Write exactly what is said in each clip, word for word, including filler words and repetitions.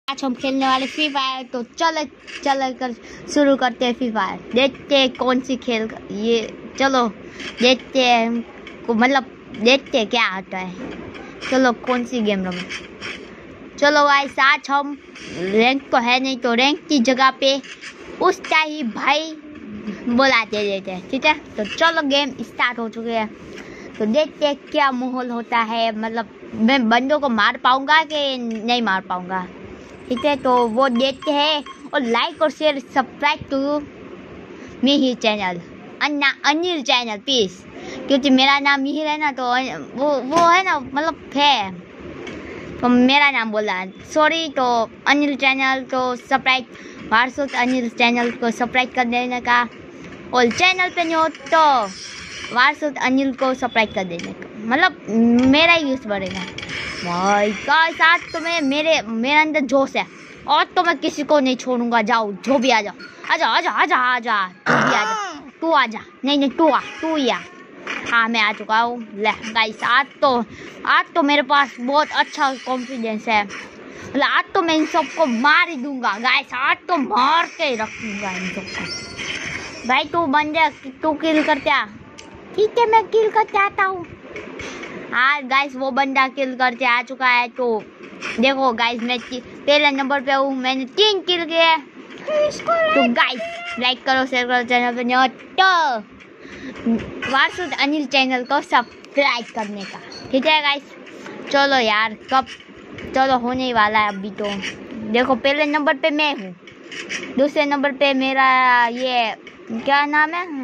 आज हम खेलने वाले फ्री फायर। तो चलो चलो कर शुरू करते हैं फ्री फायर। देखते हैं कौन सी खेल ये, चलो देखते हैं को मतलब देखते हैं क्या आता है। चलो कौन सी गेम रमें। चलो गाइस आज हम रैंक तो है नहीं, तो रैंक की जगह पे उस ही भाई बुलाते देते हैं, ठीक है। तो चलो गेम स्टार्ट हो चुके हैं, तो देखते हैं क्या माहौल होता है। मतलब मैं बंदों को मार पाऊंगा कि नहीं मार पाऊंगा, ठीक है। तो वो देखते हैं, और लाइक और share subscribe to Mihir channel, Anna Anil channel please, क्योंकि मेरा नाम मिहिर है ना, तो वो वो है ना मतलब है, तो मेरा नाम बोला सॉरी। तो अनिल चैनल तो सब्सक्राइब, वारसुत अनिल चैनल को सब्सक्राइब कर देने का, और चैनल पे नहीं हो तो वारसुत अनिल को सब्सक्राइब कर देने का, मतलब मेरा ही व्यूज बढ़ेगा भाई का साथ। तो मैं मेरे मेरे अंदर जोश है, और तो मैं किसी को नहीं छोड़ूंगा। जाओ जो भी आ जाओ, आजा आजा आजा आजा तू भी आजा, तू आजा, नहीं नहीं तू आ, तू ही आ। हाँ मैं आ चुका हूँ। ले गाइस आज तो आज तो मेरे पास बहुत अच्छा कॉन्फिडेंस है, मतलब आज तो मैं इन सबको मार ही दूंगा गाइस, आज तो मार के ही रखूंगा इन सबको। भाई तू बन जा, तू किल करते आ, ठीक है मैं किल करते आता हूँ। हाँ गाइस वो बंदा किल करके आ चुका है। तो देखो गाइस मैं पहले नंबर पे हूँ, मैंने तीन किल किए। तो गाइस लाइक करो, शेयर करो, चैनल पे नहीं तो वारसुत अनिल चैनल को सब्सक्राइब करने का, ठीक है गाइस। चलो यार कब चलो होने ही वाला है अभी। तो देखो पहले नंबर पे मैं हूँ, दूसरे नंबर पे मेरा ये क्या नाम है,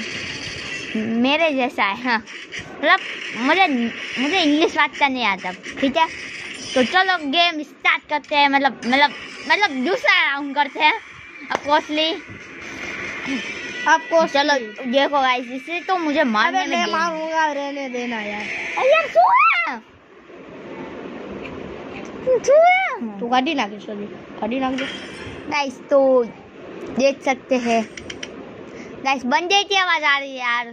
मेरे जैसा है। हाँ मतलब मुझे मुझे इंग्लिश बात नहीं आता, ठीक है। तो चलो गेम स्टार्ट करते हैं, मतलब मतलब मतलब दूसरा राउंड करते हैं अफकोर्सली आपको। चलो देखो गाइस इसे तो मुझे मारने में मैं मारूंगा, रहने देना यार। यार छुआ छुआ तू गाड़ी ना के चली गाड़ी ना के गाइस। तो देख सकते हैं गाइस बंदे की आवाज आ रही है यार,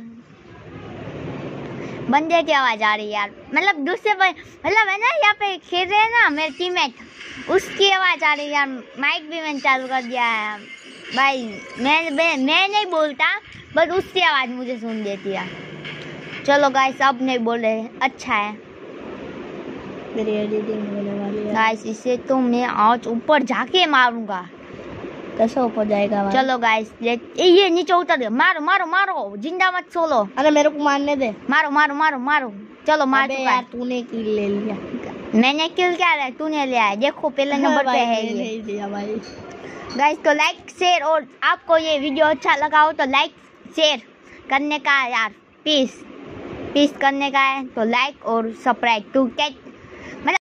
बंदे की आवाज आ रही है यार, मतलब दूसरे मतलब है ना यहाँ पे खेल रहे हैं ना मेरे टीममेट, उसकी आवाज आ रही है यार। माइक भी मैंने चालू कर दिया है भाई, मैं मैं, मैं नहीं बोलता, बस उसकी आवाज मुझे सुन देती है। चलो गाइस अब नहीं बोले, अच्छा है। मेरी एडिटिंग होने वाली है गाइस, इसे तो मैं आज ऊपर जाके मारूंगा। कैसे ऊपर जाएगा? चलो गाइस ये नीचे उतर दे, मारो मारो मारो, जिंदा मत छोड़ो। अरे मेरे को मारने दे, मारो मारो मारो मारो। चलो मार चुका है, तूने किल ले लिया। मैंने किल क्या है, तूने लिया है। देखो पहले नंबर पे है ये, नहीं लिया भाई। गाइस तो लाइक शेयर, और आपको ये वीडियो अच्छा लगा हो तो लाइक शेयर करने का यार, प्लीज प्लीज करने का है। तो लाइक और सब्सक्राइब टू गेट मतलब